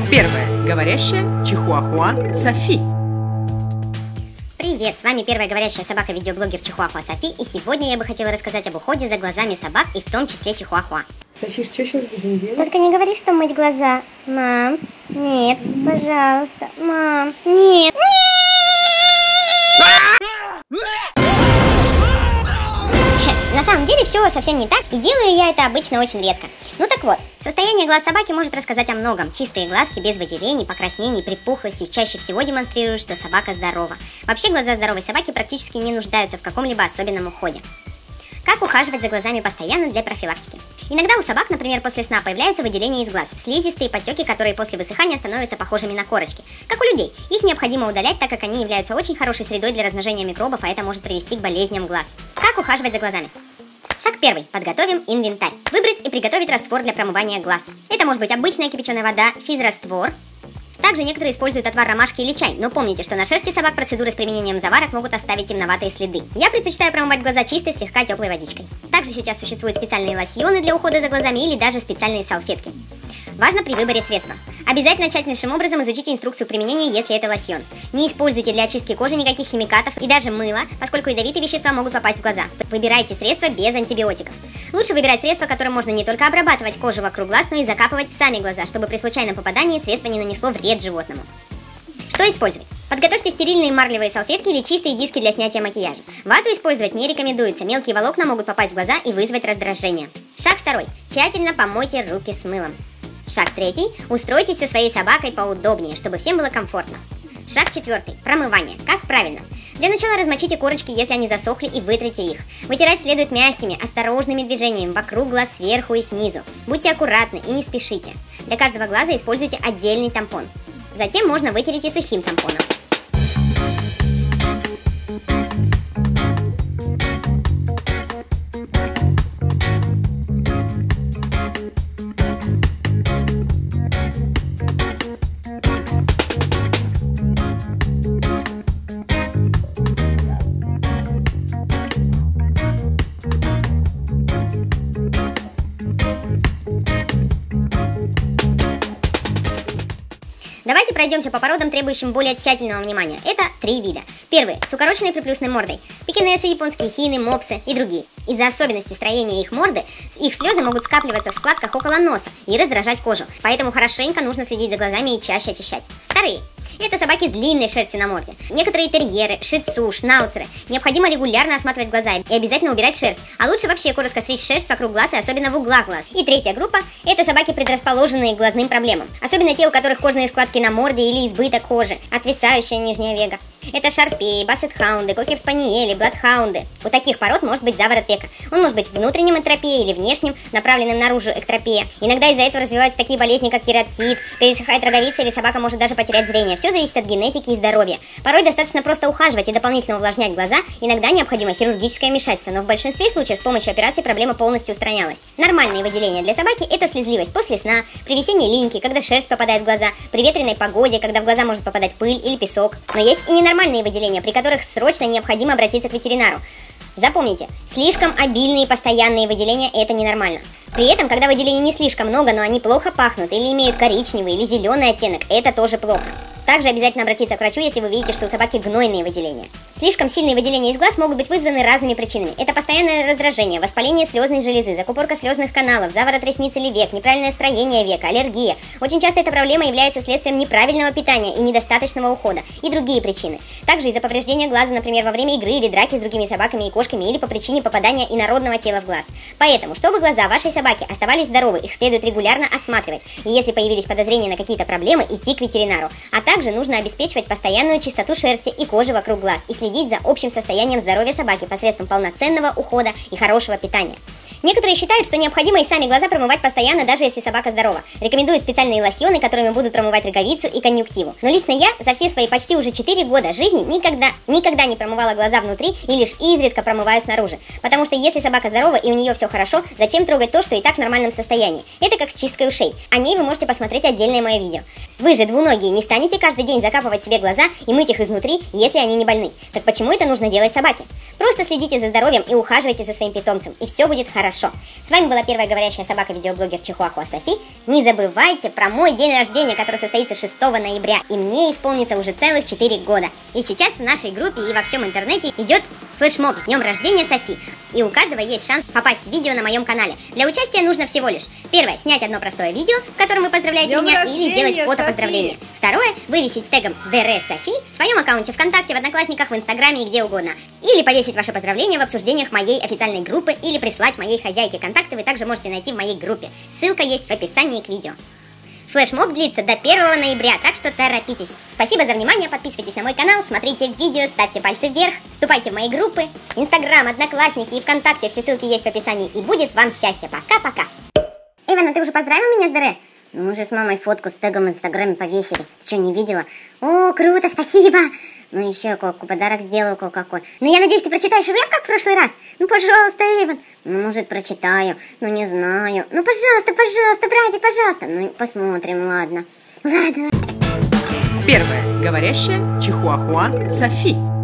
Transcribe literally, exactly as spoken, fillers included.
Первая говорящая чихуахуа Софи. Привет, с вами первая говорящая собака-видеоблогер Чихуахуа Софи, и сегодня я бы хотела рассказать об уходе за глазами собак, и в том числе чихуахуа. Софи, что сейчас будем делать? Только не говори, что мыть глаза. Мам, нет, пожалуйста, мам, нет, нет! На самом деле все совсем не так, и делаю я это обычно очень редко. Ну так вот, состояние глаз собаки может рассказать о многом. Чистые глазки без выделений, покраснений, припухлостей чаще всего демонстрируют, что собака здорова. Вообще глаза здоровой собаки практически не нуждаются в каком-либо особенном уходе. Как ухаживать за глазами постоянно для профилактики? Иногда у собак, например, после сна появляются выделения из глаз, слизистые подтеки, которые после высыхания становятся похожими на корочки. Как у людей. Их необходимо удалять, так как они являются очень хорошей средой для размножения микробов, а это может привести к болезням глаз. Как ухаживать за глазами? Шаг первый. Подготовим инвентарь. Выбрать и приготовить раствор для промывания глаз. Это может быть обычная кипяченая вода, физраствор. Также некоторые используют отвар ромашки или чай, но помните, что на шерсти собак процедуры с применением заварок могут оставить темноватые следы. Я предпочитаю промывать глаза чистой, слегка теплой водичкой. Также сейчас существуют специальные лосьоны для ухода за глазами или даже специальные салфетки. Важно при выборе средства. Обязательно тщательнейшим образом изучите инструкцию к применению, если это лосьон. Не используйте для очистки кожи никаких химикатов и даже мыла, поскольку ядовитые вещества могут попасть в глаза. Выбирайте средства без антибиотиков. Лучше выбирать средства, которым можно не только обрабатывать кожу вокруг глаз, но и закапывать в сами глаза, чтобы при случайном попадании средство не нанесло вред животному. Что использовать? Подготовьте стерильные марлевые салфетки или чистые диски для снятия макияжа. Вату использовать не рекомендуется, мелкие волокна могут попасть в глаза и вызвать раздражение. Шаг второй. Тщательно помойте руки с мылом. Шаг третий. Устройтесь со своей собакой поудобнее, чтобы всем было комфортно. Шаг четвертый. Промывание. Как правильно? Для начала размочите корочки, если они засохли, и вытрите их. Вытирать следует мягкими, осторожными движениями вокруг глаз сверху и снизу. Будьте аккуратны и не спешите. Для каждого глаза используйте отдельный тампон. Затем можно вытереть и сухим тампоном. Давайте пройдемся по породам, требующим более тщательного внимания. Это три вида. Первый – с укороченной приплюсной мордой. Пекинесы, японские хины, мопсы и другие. Из-за особенностей строения их морды, их слезы могут скапливаться в складках около носа и раздражать кожу. Поэтому хорошенько нужно следить за глазами и чаще очищать. Вторые – это собаки с длинной шерстью на морде. Некоторые терьеры, шицу, шнауцеры. Необходимо регулярно осматривать глаза и обязательно убирать шерсть. А лучше вообще коротко стричь шерсть вокруг глаз и особенно в углах глаз. И третья группа – это собаки, предрасположенные к глазным проблемам. Особенно те, у которых кожные складки на морде или избыток кожи, отвисающая нижняя вега. Это шарпеи, бассет-хаунды, кокер-спаниели, бладхаунды. У таких пород может быть заворот века. Он может быть внутренним энтропия или внешним, направленным наружу эктропия. Иногда из-за этого развиваются такие болезни, как кератит, пересыхает роговица или собака может даже потерять зрение. Все зависит от генетики и здоровья. Порой достаточно просто ухаживать и дополнительно увлажнять глаза. Иногда необходимо хирургическое вмешательство, но в большинстве случаев с помощью операции проблема полностью устранялась. Нормальные выделения для собаки – это слезливость после сна, при весенней линьке, когда шерсть попадает в глаза, при ветреной погоде, когда в глаза может попадать пыль или песок. Но есть и ненормальные выделения, при которых срочно необходимо обратиться к ветеринару. Запомните, слишком обильные постоянные выделения – это ненормально. При этом, когда выделений не слишком много, но они плохо пахнут или имеют коричневый или зеленый оттенок, это тоже плохо. Также обязательно обратиться к врачу, если вы видите, что у собаки гнойные выделения. Слишком сильные выделения из глаз могут быть вызваны разными причинами. Это постоянное раздражение, воспаление слезной железы, закупорка слезных каналов, заворот ресниц или век, неправильное строение века, аллергия. Очень часто эта проблема является следствием неправильного питания и недостаточного ухода, и другие причины. Также из-за повреждения глаза, например, во время игры или драки с другими собаками и кошками, или по причине попадания инородного тела в глаз. Поэтому, чтобы глаза вашей собаки оставались здоровы, их следует регулярно осматривать. И если появились подозрения на какие-то проблемы, идти к ветеринару. А также Также нужно обеспечивать постоянную чистоту шерсти и кожи вокруг глаз и следить за общим состоянием здоровья собаки посредством полноценного ухода и хорошего питания. Некоторые считают, что необходимо и сами глаза промывать постоянно, даже если собака здорова. Рекомендуют специальные лосьоны, которыми будут промывать роговицу и конъюнктиву. Но лично я за все свои почти уже четыре года жизни никогда, никогда не промывала глаза внутри и лишь изредка промываю снаружи. Потому что если собака здорова и у нее все хорошо, зачем трогать то, что и так в нормальном состоянии? Это как с чисткой ушей. О ней вы можете посмотреть отдельное мое видео. Вы же, двуногие, не станете каждый день закапывать себе глаза и мыть их изнутри, если они не больны. Так почему это нужно делать собаке? Просто следите за здоровьем и ухаживайте за своим питомцем, и все будет хорошо. хорошо. С вами была первая говорящая собака-видеоблогер Чихуахуа Софи. Не забывайте про мой день рождения, который состоится шестого ноября, и мне исполнится уже целых четыре года. И сейчас в нашей группе и во всем интернете идет флешмоб с днем рождения Софи. И у каждого есть шанс попасть в видео на моем канале. Для участия нужно всего лишь: первое, снять одно простое видео, в котором вы поздравляете Днем меня, или сделать фото Софи. поздравления. Второе, вывесить с тегом СДР Софи в своем аккаунте ВКонтакте, в Одноклассниках, в Инстаграме и где угодно. Или повесить ваше поздравление в обсуждениях моей официальной группы, или прислать моей хозяйке. Контакты вы также можете найти в моей группе. Ссылка есть в описании к видео. Флешмоб длится до первого ноября, так что торопитесь. Спасибо за внимание, подписывайтесь на мой канал, смотрите видео, ставьте пальцы вверх, вступайте в мои группы. Инстаграм, Одноклассники и ВКонтакте, все ссылки есть в описании. И будет вам счастье. Пока-пока. Ивана, ты уже поздравил меня с ДР? Мы же с мамой фотку с тегом в Инстаграме повесили. Ты что, не видела? О, круто, спасибо. Ну еще какой подарок сделаю, какой. Ну я надеюсь, ты прочитаешь рэп, как в прошлый раз? Ну пожалуйста, Иван. Ну может прочитаю, ну не знаю. Ну пожалуйста, пожалуйста, братик, пожалуйста. Ну посмотрим, ладно. Ладно. Первая говорящая Чихуахуа Софи.